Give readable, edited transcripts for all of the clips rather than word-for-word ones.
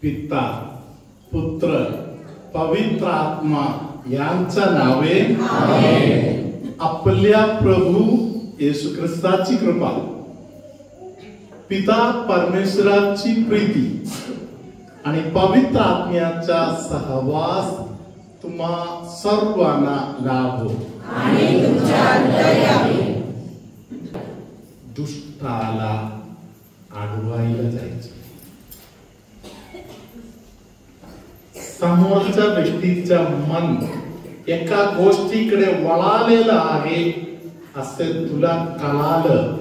पिता, पुत्र, पवित्र आत्मा यांच्या नावे आमेन. आपल्या प्रभू येशू ख्रिस्ताची कृपा, पिता परमेश्वराची प्रीती आणि पवित्र आत्म्याचा सहवास तुम्हा सर्वांना लाभो. दुष्टाला अडवायला जायचं. समोरच्या व्यक्तीचा मन एका गोष्टीकडे वळालेलं आहे असे तुला कळालं,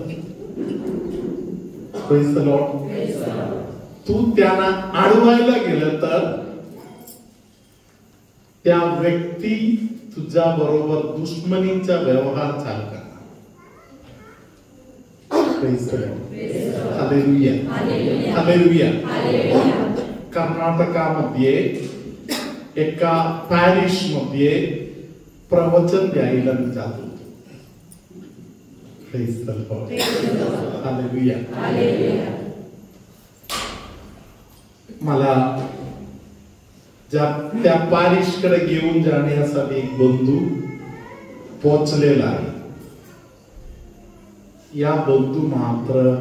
तू त्यांना अडवायला गेलं तर त्या व्यक्ती तुझ्या बरोबर दुश्मनीचा व्यवहार चालू करणार. Hallelujah, hallelujah. कर्नाटकामध्ये एका पॅरिश मध्ये प्रवचन द्यायला मी जात होतो. हालेलुया. मला त्या पॅरिशकडे घेऊन जाण्यासाठी एक बंधू पोचलेला आहे. या बंधू मात्र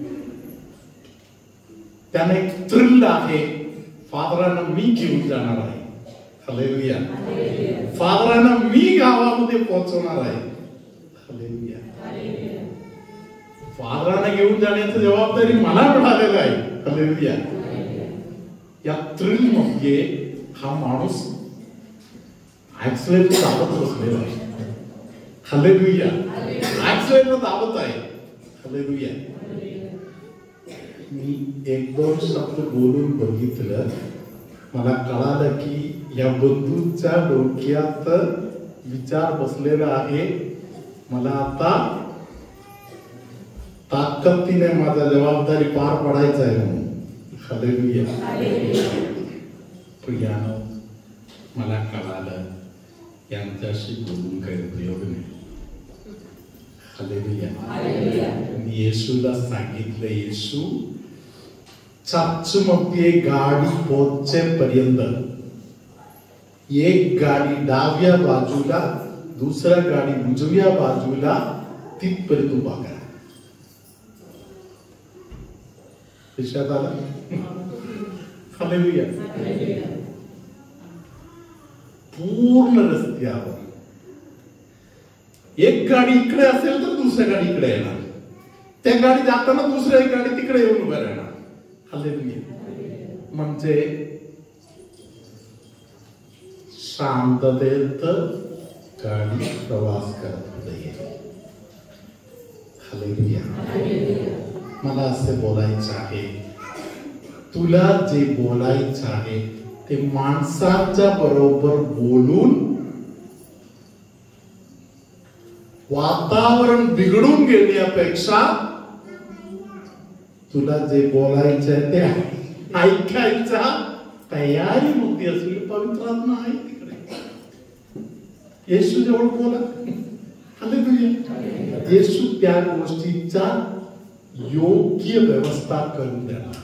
त्याने एक थ्रिल आहे, फादरांना मी घेऊन जाणार आहे. हालेलुया. फादरांना मी गावामध्ये पोहोचवणार आहे. हालेलुया. फादरांना घेऊन जाण्याची जबाबदारी मला मिळालेली आहे. हालेलुया. या थ्रिल मध्ये हा माणूस ऍक्सिलेटर दाबत बसलेला आहे. हालेलुया. ऍक्सिलेटर दाबत आहे. हालेलुया. मी एक दोन शब्द बोलून बघितलं, मला कळालं की या बंधूच्या डोक्यात विचार बसलेला आहे, मला आता ताकदीने माझा जबाबदारी पार पडायचा आहे म्हणून. हालेलुया. प्रियानो, मला कळालं यांच्याशी बोलून काही उपयोग नाही. हालेलुया. मी येशूला सांगितलं, येशू चर्च मध्ये गाडी पोहोचेपर्यंत एक गाडी डाव्या बाजूला, दुसऱ्या गाडी उजव्या बाजूला, तिथपर्यंत उभा करा. लक्षात आलं? हालेलुया. पूर्ण रस्त्यावर एक गाडी इकडे असेल तर दुसऱ्या गाडी इकडे येणार, त्या गाडी जाताना दुसऱ्या गाडी तिकडे येऊन उभ्या राहणार. हालेलुया. म्हणजे शांततेत गाडी प्रवास करत नाही. हालेलुया. मला असे बोलायचं आहे, तुला जे बोलायचं आहे ते माणसाच्या बरोबर बोलून वातावरण बिघडून घेण्यापेक्षा तुला जे बोलायचं आहे ते ऐकायचा तयारी मध्ये असलेली पवित्र आत्मा आहे तिकडे. येशू जवळ बोला. हालेलुया. येशू त्या गोष्टीचा योग्य व्यवस्था करून देणार.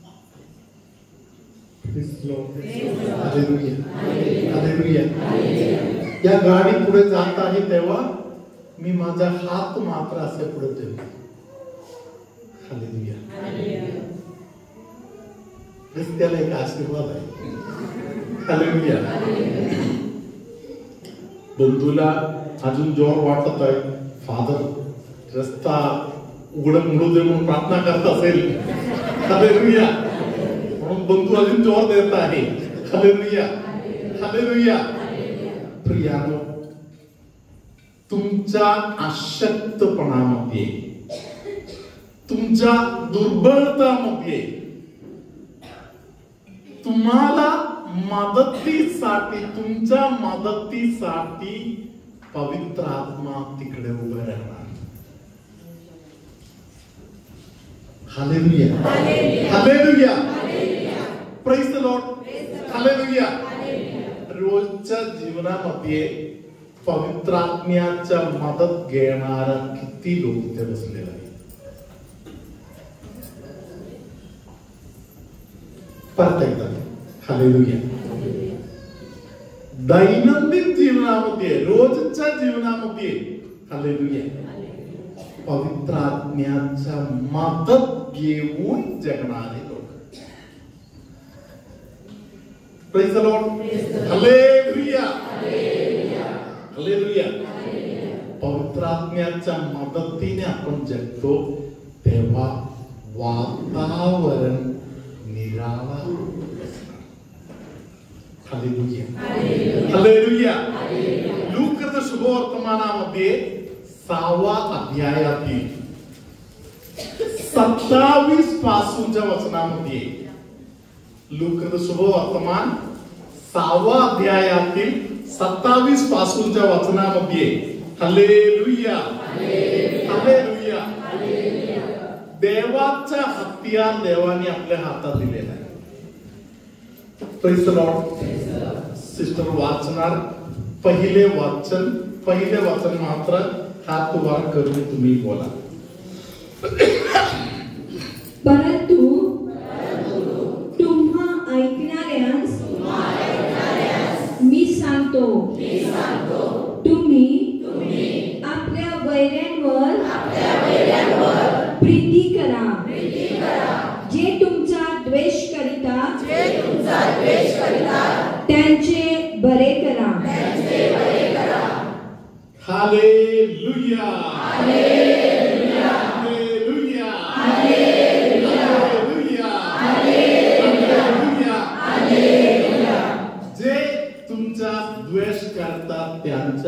हालेलुया. हालेलुया. या गाडी पुढे जात आहे तेव्हा मी माझा हात मात्र असे पुढे ठेवतो. हालेलुया. रस्त्याला एक आशीर्वाद आहे. हालेलुया. बंधूला अजून जोर वाटत आहे, फादर रस्ता उघड मुळू दे म्हणून प्रार्थना करत असेल. हालेलुया. म्हणून बंधू अजून जोर देत आहे. हालेलुया. हालेलुया. प्रियानो, तुमच्या अशक्तपणामध्ये, तुमच्या दुर्बलतामध्ये तुम्हाला मदतीसाठी, तुमच्या मदतीसाठी पवित्र आत्मा तिकडे उभे राहणार. Hallelujah. Hallelujah. Praise the Lord. Hallelujah. रोजच्या जीवनामध्ये पवित्र आत्म्याच्या मदत घेणारा किती लोक इथे बसलेले आहेत. परत एकदा हालेलुया. दैनंदिन जीवनामध्ये, रोजच्या जीवनामध्ये हालेलुया पवित्र आत्म्याच्या मदत घेऊन जगणारे लोक. Praise the Lord. Hallelujah. Hallelujah. पवित्र आत्म्याच्या मदतीने आपण जगतो तेव्हा वातावरण निराळा. हालेलुया. हालेलुया. लूका शुभवर्तमानामध्ये 6व्या अध्यायातील 27 पासूनच्या वचनामध्ये, लूका शुभवर्तमान 6व्या अध्यायातील 27 पासूनच्या वचनामध्ये हालेलुया. हालेलुया. देवाचा हत्यार देवाने आपल्या हातात दिलेला आहे. Praise the Lord. सिस्टर वाचणार पहिले वचन मात्र हात वर करून तुम्ही बोला. परंतु तुम्हा ऐकणाऱ्यांस मी सांगतो, तुम्ही आपल्या वैऱ्यांवर प्रीती करा. जे तुमचा द्वेष करिता त्यांचे बरे करा. हालेलुया. हालेलुया. हालेलुया. हालेलुया. जे तुमचा द्वेष करतात त्यांचा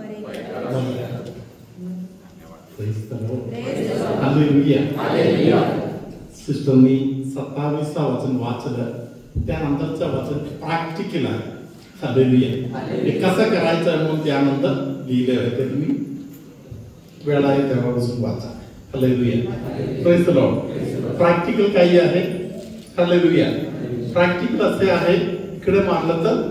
हालेलुया. सिस्टरनी 27 वचन वाचलं, त्यानंतरचं वचन प्रॅक्टिकल आहे. हालेलुया. हे कसं करायचं म्हणून त्यानंतर लिहिलं आहे, ते तुम्ही वेळ आहे तेव्हापासून वाचा. Hallelujah. Praise the Lord. Practical काही आहे. हालेलुया. प्रॅक्टिकल असे आहे, इकडे मारलं तर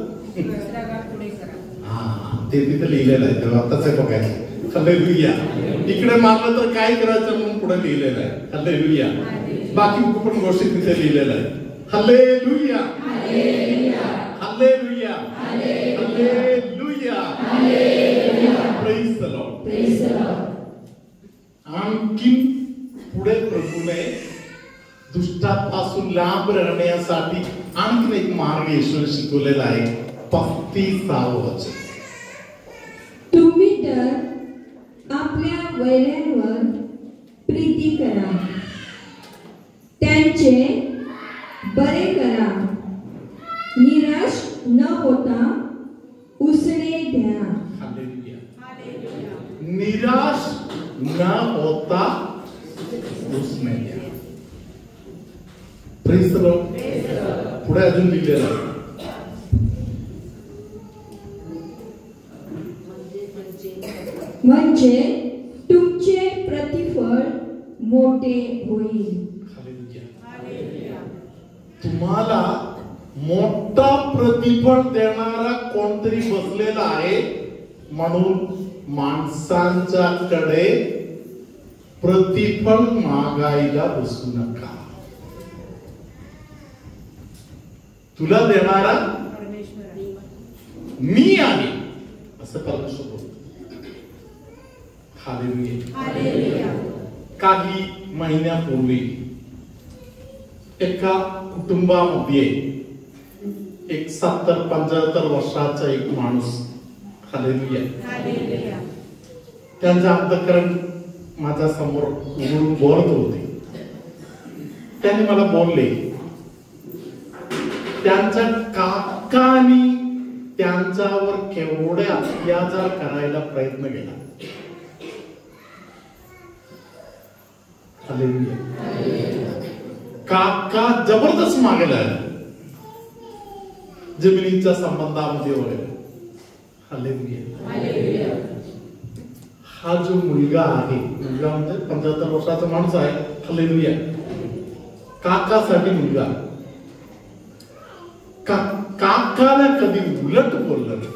ते तिथे लिहिलेलं आहे, तेव्हा तसे बघायचं. हालेलुया. इकडे मारलं तर काय करायचं म्हणून पुढे लिहिलेलं आहे. हालेलुया. बाकी पण गोष्टी तिथे लिहिलेल्या आहेत. Hallelujah. Hallelujah. Hallelujah. Praise the Lord. आणखी पुढे प्रभूने दुष्टापासून लांब राहण्यासाठी आणखी एक मार्ग ईश्वर शिकवलेला आहे. 35 वचन. तुम्ही तर आपल्या वैऱ्यांवर प्रीती करा, त्यांचे बरे करा. निराश न होता उसने द्या. निराश न होता उसने द्या. Praise the Lord. पुढे अजून लिहिलेलं आहे. म्हणजे तुमचे प्रतिफळ मोठे होईल. तुम्हाला मोठा प्रतिफळ देणारा कोणतरी बसलेला आहे, म्हणून माणसांच्याकडे प्रतिफळ मागायला बसू नका. तुला देणारा मी आहे असं परमेश्वर बोलतो. हालेलुया. काही महिन्यापूर्वी एका कुटुंबामध्ये एक 70-75 वर्षाचा एक माणूस, हालेलुया, त्यांचं अंतःकरण माझ्या समोर उघडून बोलत होते. त्यांनी मला बोलले, त्यांच्या काकांनी त्यांच्यावर केवढे अत्याचार करायला प्रयत्न केला. काका जबरदस्त मागेला जमिनीच्या संबंधामध्ये वगैरे. हालेलुया. हा जो मुलगा आहे, मुलगा म्हणजे 75 वर्षाचा माणूस आहे. हालेलुया. काकासाठी मुलगा. काकाला कधी उलट बोललं नाही.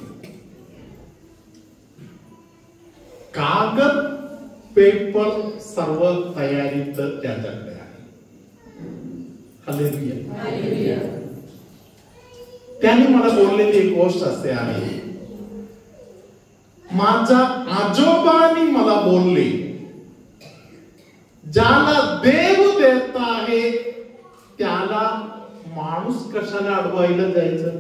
कागद पेपर सर्व तयारीत त्याच्याकडे आहे. हालेलुया. त्यांनी मला बोललेली एक गोष्ट असे आहे, माझ्या आजोबांनी मला बोलले, ज्याला देव देत आहे त्याला माणूस कशाला अडवायला जायचं.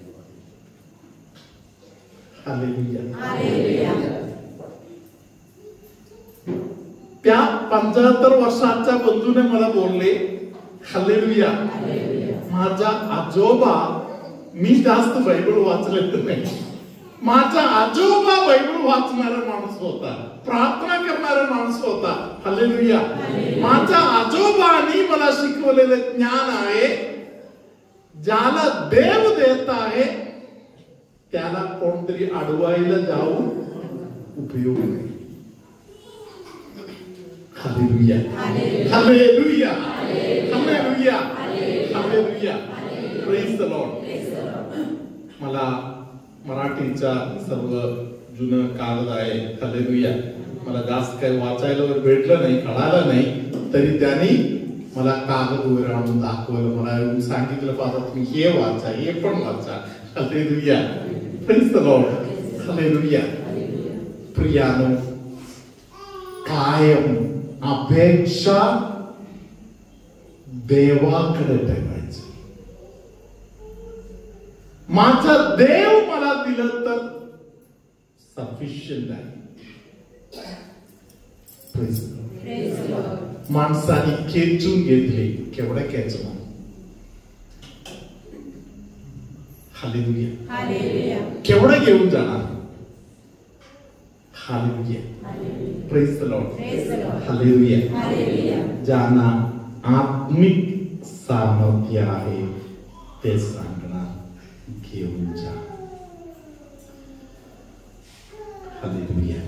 हालेलुया. त्या 75 वर्षाच्या बंधूने मला बोलले, हालेलुया, माझा आजोबा, मी जास्त बायबल वाचलेलं नाही, माझा आजोबा बायबल वाचणारा माणूस होता, प्रार्थना करणारा माणूस होता. हालेलुया. माझ्या आजोबांनी मला शिकवलेले ज्ञान आहे, ज्याला देव देत आहे त्याला कोणतरी अडवायला जाऊन उपयोग नाही. Hallelujah. Hallelujah. Hallelujah. Hallelujah. Praise the Lord. मला मराठीचा सर्व जुनं कागद आहे. हालेलुया. मला जास्त काही वाचायला वगैरे भेटलं नाही, कळालं नाही, तरी त्यांनी मला कागद वगैरे आणून दाखवलं, मला येऊन सांगितलं, फादर तुम्ही हे वाचा, हे पण वाचा. Hallelujah. Praise the Lord. Hallelujah. प्रियानो, कायम अपेक्षा देवाकडे ठेवायची. माझा देव मला दिलं तर सफिशियंट आहे. माणसाने खेचून घेतले, केवढं खेचून. हालेलुया. केवढं घेऊन जाणार. Hallelujah. Praise the Lord. Hallelujah. ज्यांना आत्मिक सामर्थ्य आहे ते सांगणार, घेऊन जा. हालेलुया.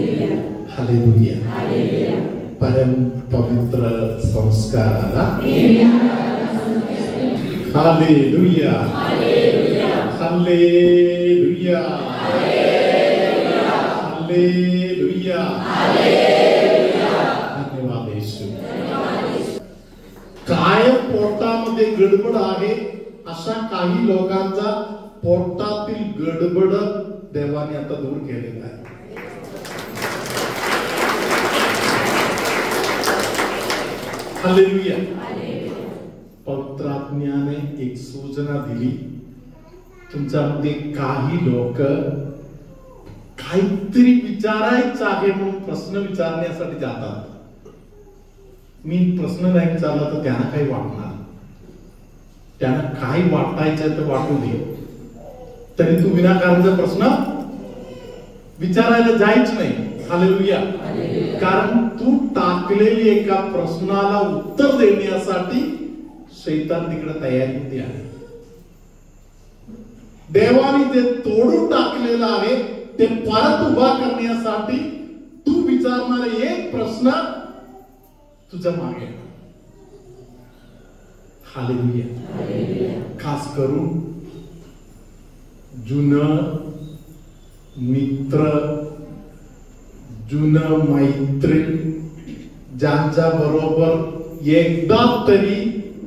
हालेलुया. परम पवित्र संस्काराला हालेलुया. हालेलुया. हालेलुया. धन्यवाद येशू. काय पोटामध्ये गडबड आहे, अशा काही लोकांचा पोटातील गडबड देवाने आता दूर केलेला आहे. हालेलुया. पवित्र आत्म्याने एक सूचना दिली, तुमच्यामध्ये काही लोक काहीतरी विचारायचं आहे म्हणून प्रश्न विचारण्यासाठी जातात. मी प्रश्न नाही विचारला तर त्यांना काही वाटणार, त्यांना काय वाटायचं तर वाटू दे, तरी तू विनाकारणचा प्रश्न विचारायला जायच नाही. हालेलुया. कारण तू टाकलेली एका प्रश्नाला उत्तर देण्यासाठी शैतान तिकडे तयारी आहे. देवाने जे तोडून टाकलेलं आहे ते परत उभा करण्यासाठी तू विचारणारा एक प्रश्न तुझ्या मागे. हालेलुया. खास करून जुनं मित्र, जुनं मैत्रीण, ज्यांच्या बरोबर एकदा तरी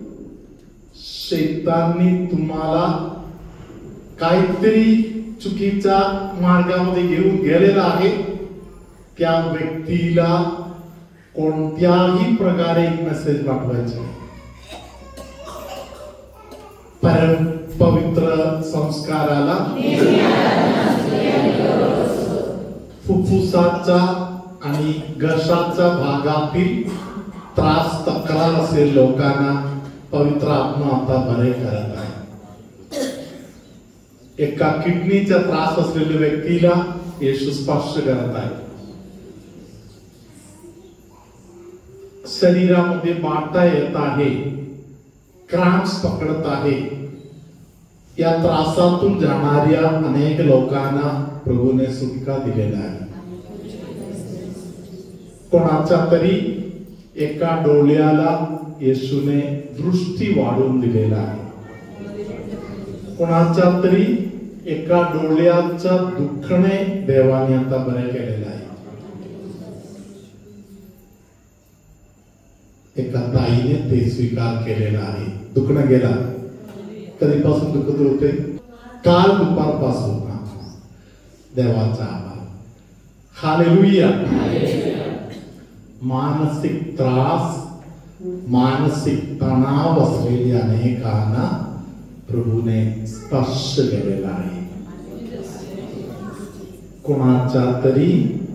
शैतानने तुम्हाला काहीतरी चुकीच्या मार्गामध्ये घेऊन गेलेला आहे, त्या व्यक्तीला कोणत्याही प्रकारे एक मेसेज पाठवायचा. परम पवित्र संस्काराला फुफ्फुसाचा आणि घशाच्या भागातील त्रास, तक्रार असेल लोकांना पवित्र आत्मा आता बरे करत आहे. एका किडनीचा त्रास असलेल्या व्यक्तीला येशू स्पर्श करत आहे. शरीरामध्ये बाटा येत आहे, क्रॅम्प्स पकडत आहे. या त्रासातून जाणाऱ्या अनेक लोकांना प्रभूने सुटका दिलेला आहे. कोणाच्या तरी एका डोळ्याला येशूने दृष्टी वाढवून दिलेला आहे. कोणाच्या तरी एका डोळ्याच्या दुखणे देवाने आता बरे केलेला आहे. एका ताईने ते स्वीकार केलेला आहे. दुखणं गेला, कधीपासून दुखत होते? काल दुपारपासून. देवाचा आभार. हालेलुया. मानसिक त्रास, मानसिक तणाव असलेल्या अनेकांना प्रभूने स्पर्श केलेला आहे. कोणाच्या तरी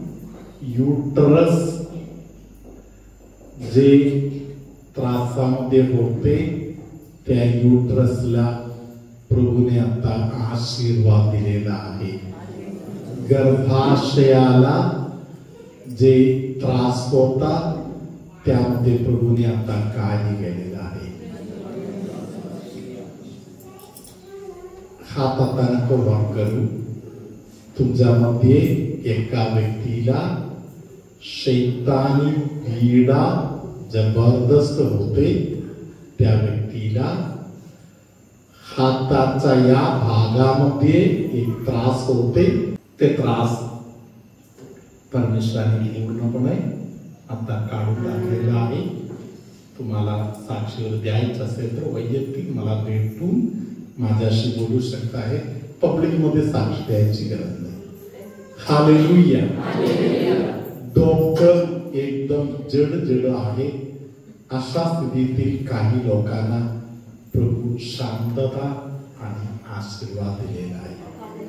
युटरस जे त्रासामध्ये होते त्या युटरसला प्रभूने आता आशीर्वाद दिलेला आहे. गर्भाशयाला जे त्रास होता त्यामध्ये प्रभूने आता कार्य केलेलं आहे. हात आता नको वर करू. तुमच्यामध्ये एका व्यक्तीला शैतानी पीडा जबरदस्त होते. त्या व्यक्तीला हाताच्या या भागामध्ये एक त्रास होते. ते त्रास परमेश्वराने पूर्णपणे आता काढून टाकलेला आहे. तुम्हाला साक्षीवर द्यायचं असेल तर वैयक्तिक मला भेटून माझ्याशी बोलू शकता आहे. पब्लिक मध्ये साक्ष द्यायची गरज नाही. हालेलुया. डॉक्टर एकदम जड आहे. अशा स्थितीतील काही लोकांना प्रभू शांतता आणि आशीर्वाद दिलेला आहे.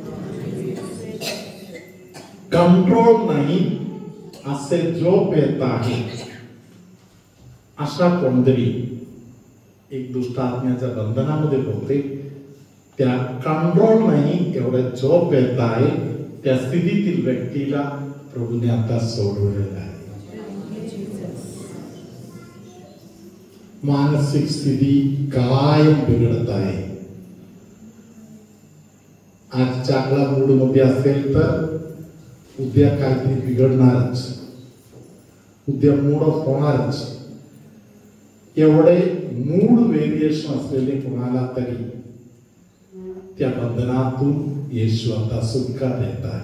कंट्रोल नाही असे झोप येत आहे. अशा कोणतरी एक दुष्ट आत्म्याच्या बंधनामध्ये होते. त्या कंट्रोल नाही एवढं झोप येत आहे. त्या स्थितीतील व्यक्तीला प्रभूने आता सोडवलेलं आहे. मानसिक स्थिती कायम बिघडत आहे. आज चांगला मूड मध्ये असेल तर उद्या काहीतरी बिघडणारच. उद्या मूड ऑफ होणारच. एवढे मूड व्हेरिएशन असलेले कोणाला तरी त्या बंधनातून येशू आता सुटका देत आहे.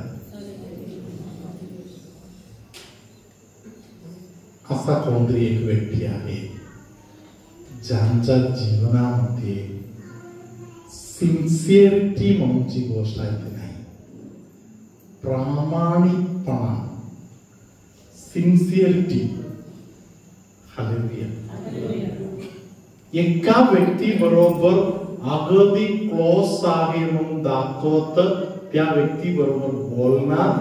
असा कोणतरी एक व्यक्ती आहे ज्यांच्या जीवनामध्ये सिन्सिअरिटी म्हणूनची गोष्ट आहे की नाही, प्रामाणिकपणा, सिन्सिअरिटी. हालेलुया. एका व्यक्ती बरोबर अगदी क्लोज आहे म्हणून दाखवत त्या व्यक्ती बरोबर बोलणार,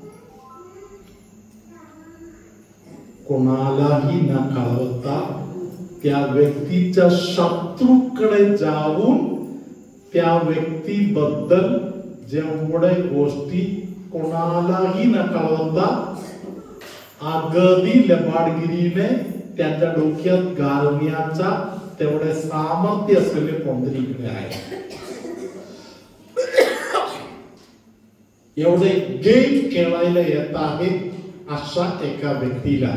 कोणालाही न कळवता त्या व्यक्तीच्या शत्रूकडे जाऊन त्या व्यक्तीबद्दल जेवढे गोष्टी कोणालाही न कळवता अगदी लबाडगिरीने त्यांच्या डोक्यात घालण्याचा तेवढे सामर्थ्य असलेले कोणतरी इकडे आहे. एवढे गेम खेळायला येत आहे अशा एका व्यक्तीला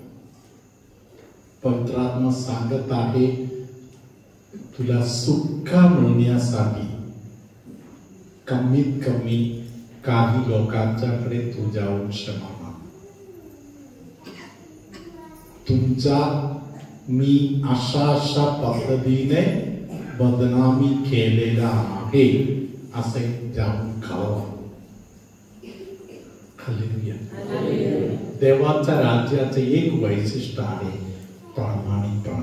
पवित्र आत्मा सांगत आहे, तुला सुटका मिळण्यासाठी कमीत कमी काही लोकांच्याकडे तू जाऊन क्षमा माग. तुमचा मी अशा पद्धतीने बदनामी केलेला आहे असे जाऊन कळवा. हालेलुया. देवाच्या राज्याचे एक वैशिष्ट्य आहे प्रामाणिकपणा.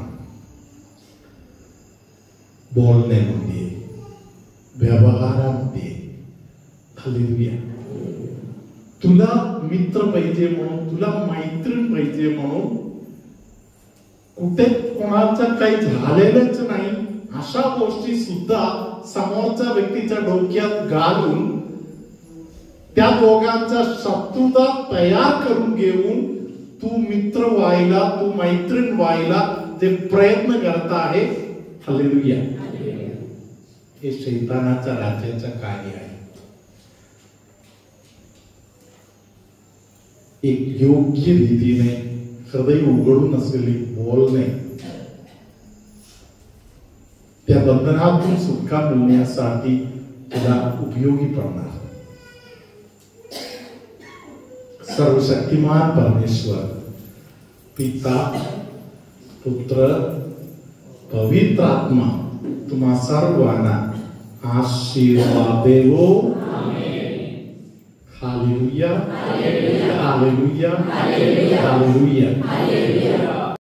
बोलण्यामध्ये, व्यवहारामध्ये. हालेलुया. तुला मित्र पाहिजे म्हणून, तुला मैत्रीण पाहिजे म्हणून कुठे कोणाचं काही झालेलंच नाही अशा गोष्टी सुद्धा समोरच्या व्यक्तीच्या डोक्यात घालून त्या दोघांचा शत्रुता तयार करून घेऊन तू मित्र व्हायला, तू मैत्रीण व्हायला जे प्रयत्न करत आहे. हालेलुया. हे शैतानाच्या राज्याचं कार्य आहे. एक योग्य रीतीने हृदय उघडून असलेले बोलणे त्या बंधनातून सुटका मिळण्यासाठी तुला उपयोगी पडणार. सर्वशक्तिमान परमेश्वर पिता, पुत्र, पवित्र आत्मा तुम्हा सर्वांना आशीर्वाद देवो. Hallelujah, hallelujah, hallelujah.